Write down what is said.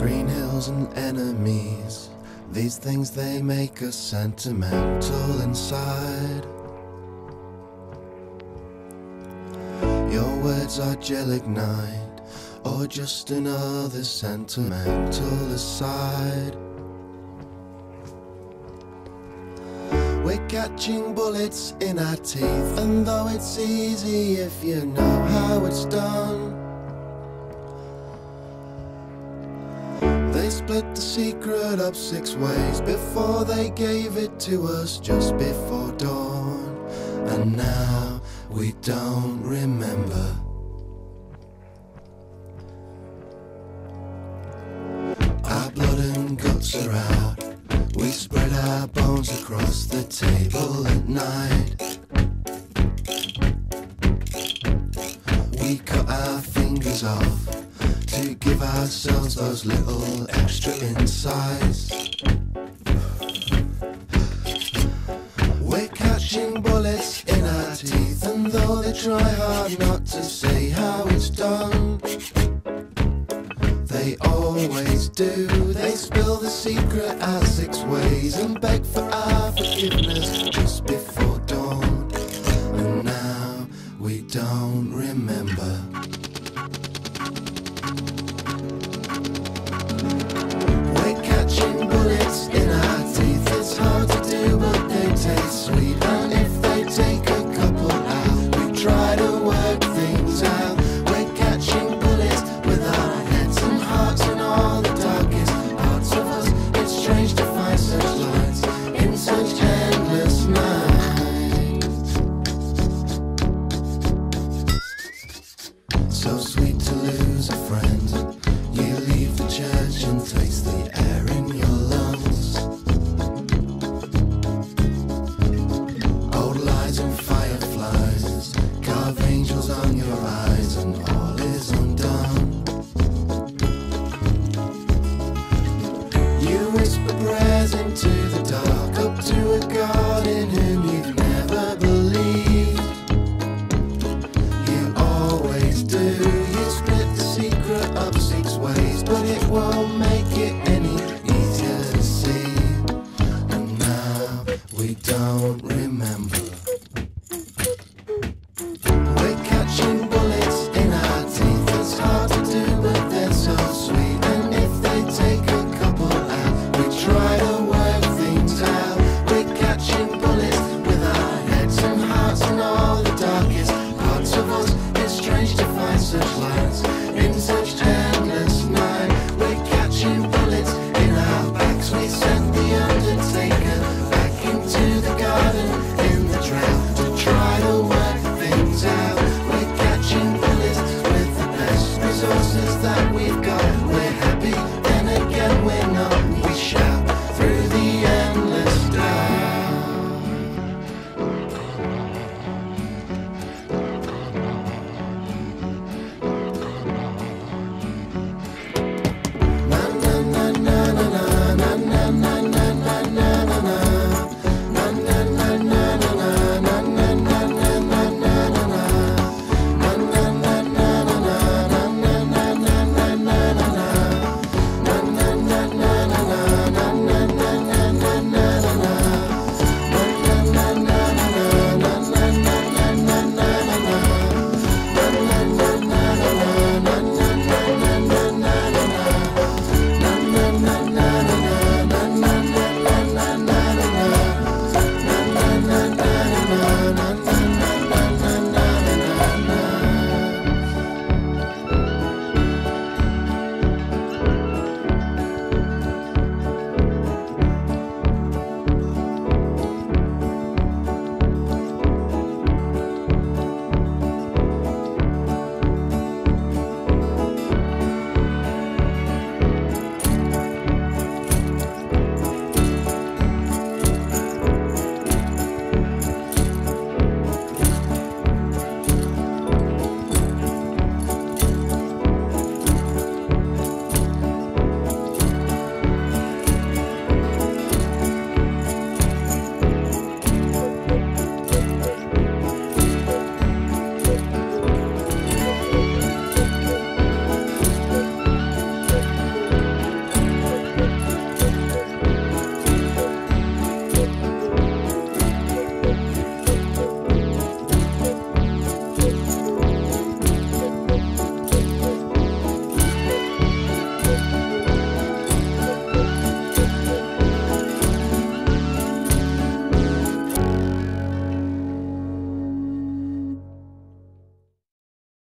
Green hills and enemies, these things they make us sentimental inside. Your words are gelignite, or just another sentimental aside. We're catching bullets in our teeth, and though it's easy if you know how it's done, they split the secret up 6 ways before they gave it to us just before dawn. And now we don't remember. Our blood and guts are out. We spread our bones across the table at night. We cut our fingers off to give ourselves those little extra insights. We're catching bullets in our teeth, and though they try hard not to say how it's done, they always do. They spill the secret out 6 ways and beg for our forgiveness just before dawn. And now we don't